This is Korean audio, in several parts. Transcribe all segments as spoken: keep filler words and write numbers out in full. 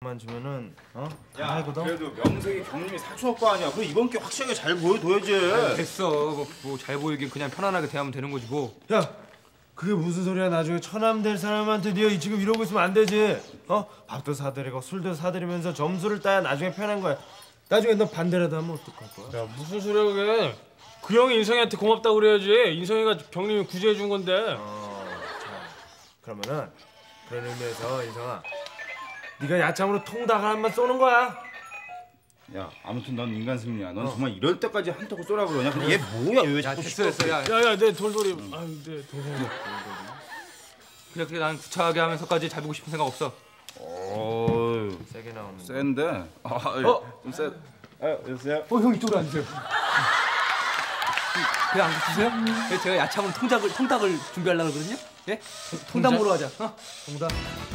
만 주면은 어? 야, 알거든? 그래도 명색이 경림이 사촌 오빠 아니야. 그럼 이번 게 확실하게 잘 보여둬야지. 아, 됐어. 뭐 잘 보이긴 그냥 편안하게 대하면 되는 거지 뭐. 야, 그게 무슨 소리야? 나중에 처남 될 사람한테 네가 지금 이러고 있으면 안 되지. 어? 밥도 사드리고 술도 사드리면서 점수를 따야 나중에 편한 거야. 나중에 너 반대라도 하면 어떡할 거야? 야 무슨 소리야 그게? 그 형이 인성이한테 고맙다고 그래야지. 인성이가 경림이 구제해 준 건데. 어, 자, 그러면은 그런 의미에서 인성아, 네가 야참으로 통닭을 한번 쏘는 거야. 야, 아무튼 넌 인간 승리야. 넌 어. 정말 이럴 때까지 한턱을 쏘라 그러냐? 근데 얘 뭐야? 왜 자꾸 됐어 됐어. 야, 야야 내 돌돌이. 음. 아유 내 동생이. 그렇게 난 구차하게 하면서까지 잘 보고 싶은 생각 없어. 어유, 세게 나오는. 센데. 아, 어, 좀 세. 아, 여보세요? 어, 형 이쪽으로 앉으세요. 그냥 앉으세요? 음. 제가 야참으로 통닭을 통닭을 준비하려고 그러거든요. 예? 통닭 먹으러 가자. 어? 통닭.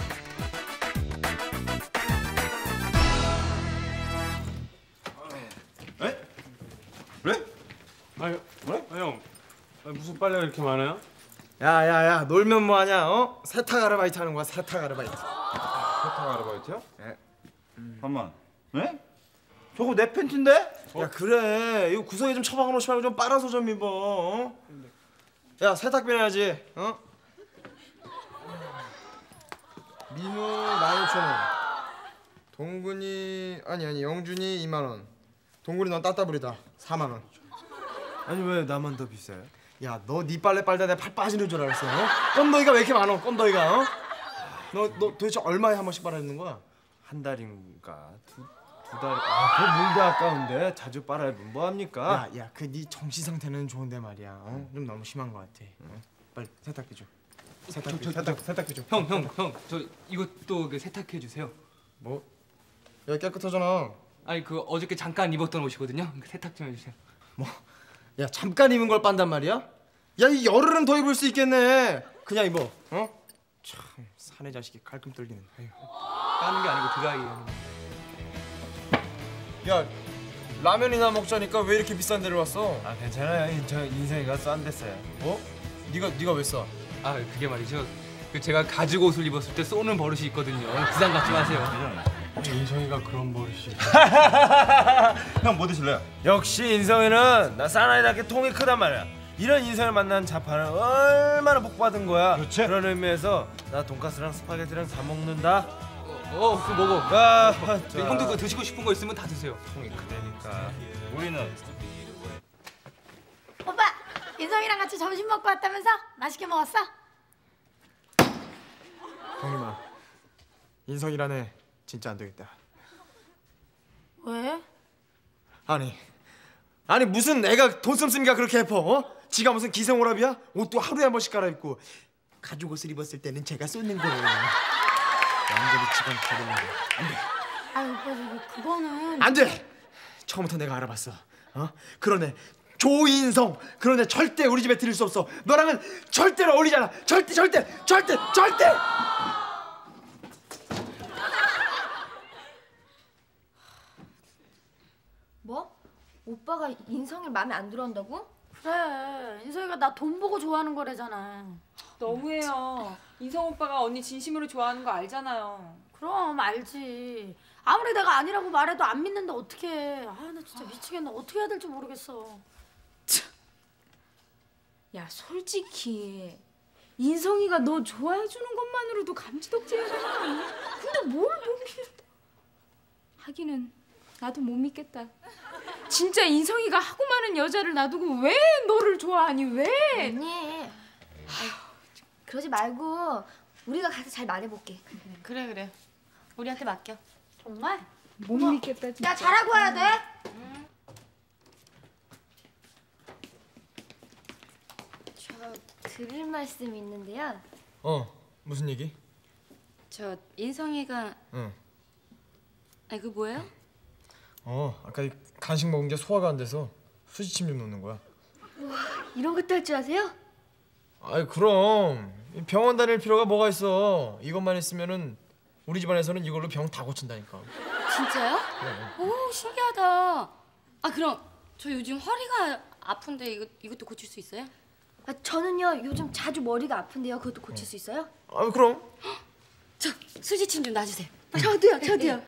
에? 그래? 아유 왜? 아, 형 아, 무슨 빨래가 이렇게 많아요? 야야야, 놀면 뭐하냐? 어? 세탁 아르바이트 하는 거야. 세탁 아르바이트. 세탁 아르바이트요? 예. 음. 잠깐만. 네? 저거 내 팬티인데? 야 그래, 이거 구석에 좀 처박아 놓지 말고 좀 빨아서 좀 입어. 어? 야 세탁비 내야지. 어? 민우 만 오천 원. 동근이 아니 아니 영준이 이만 원. 동근이 넌 따따블이다. 사만 원. 아니 왜 나만 더 비싸요? 야 너 네 빨래 빨다 내 팔 빠지는 줄 알았어. 어? 껌더기가 왜 이렇게 많어? 껌더기가. 어? 너 너 도대체 얼마에 한 번씩 빨아주는 거야? 한 달인가 두, 두 달. 아, 그 물도 아까운데 자주 빨아면 뭐 합니까? 야 야 그 네 정신 상태는 좋은데 말이야. 어? 좀 너무 심한 거 같아. 어? 빨리 세탁기 줘. 세탁기 저, 저, 세탁 세탁기 줘. 형 형 형 저 이것도 그 세탁해 주세요. 뭐? 야 깨끗하잖아. 아니 그 어저께 잠깐 입었던 옷이거든요. 세탁 좀 해주세요. 뭐? 야 잠깐 입은 걸 빤단 말이야? 야 이 열흘은 더 입을 수 있겠네. 그냥 입어. 어? 참 사내 자식이 갈끔 떨리는. 아유. 까는 게 아니고 드라이예요. 야 라면이나 먹자니까 왜 이렇게 비싼 데를 왔어? 아 괜찮아요. 저 인생이가 싼 데어요. 어? 네가 네가 왜 싸? 아 그게 말이죠. 그 제가 가죽 옷을 입었을 때 쏘는 버릇이 있거든요. 부담 갖지 마세요. 인성이가 그런 버릇이. 형 뭐 드실래요? 역시 인성이는 나 사나이답게 통이 크단 말이야. 이런 인성을 만난 자파는 얼마나 복받은 거야. 그렇지. 그런 의미에서 나 돈가스랑 스파게티랑 다 먹는다. 어, 그거 먹어. 아, 네, 형도 그거 드시고 싶은 거 있으면 다 드세요. 통이 크다니까. 우리는 오빠, 인성이랑 같이 점심 먹고 왔다면서? 맛있게 먹었어? 경림아 인성이란 애 진짜 안 되겠다. 왜? 아니 아니 무슨 애가 돈 씀씀이가 그렇게 해퍼? 어? 지가 무슨 기생오랍이야? 옷도 하루에 한 번씩 갈아입고 가죽 옷을 입었을 때는 제가 쏟는 거예요. 완전히 집안 가려면 안돼. 아유 오빠 저기 그거는 안돼. 처음부터 내가 알아봤어. 어? 그런 애 조인성 그런 애 절대 우리 집에 들일 수 없어. 너랑은 절대로 어울리잖아. 절대 절대 절대 절대. 뭐? 오빠가 인성이 마음에 안 들어한다고? 그래 인성이가 나 돈 보고 좋아하는 거래잖아. 너무해요. 인성 오빠가 언니 진심으로 좋아하는 거 알잖아요. 그럼 알지. 아무리 내가 아니라고 말해도 안 믿는데 어떡해. 아 나 진짜 미치겠네. 어떻게 해야 될지 모르겠어. 야 솔직히 인성이가 너 좋아해주는 것만으로도 감지덕지하잖아. 근데 뭘 못 믿어? 하기는 나도 못 믿겠다. 진짜 인성이가 하고 많은 여자를 놔두고 왜 너를 좋아하니 왜? 언니 그러지 말고 우리가 가서 잘 말해볼게. 그래 그래. 우리한테 맡겨. 정말? 못 믿겠다 진짜. 야 잘하고 와야 돼. 응. 저 드릴 말씀이 있는데요. 어 무슨 얘기? 저 인성이가 응. 아니 그 뭐예요? 어 아까 이 간식 먹은 게 소화가 안 돼서 수지침 좀 놓는 거야. 우와 이런 것도 할 줄 아세요? 아이 그럼 병원 다닐 필요가 뭐가 있어. 이것만 있으면은 우리 집안에서는 이걸로 병 다 고친다니까. 진짜요? 그래. 오 신기하다. 아 그럼 저 요즘 허리가 아픈데 이거 이것도 고칠 수 있어요? 아, 저는요 요즘 자주 머리가 아픈데요. 그것도 고칠 수 있어요? 아 그럼. 저 수지침 좀 놔주세요. 저도요 저도요.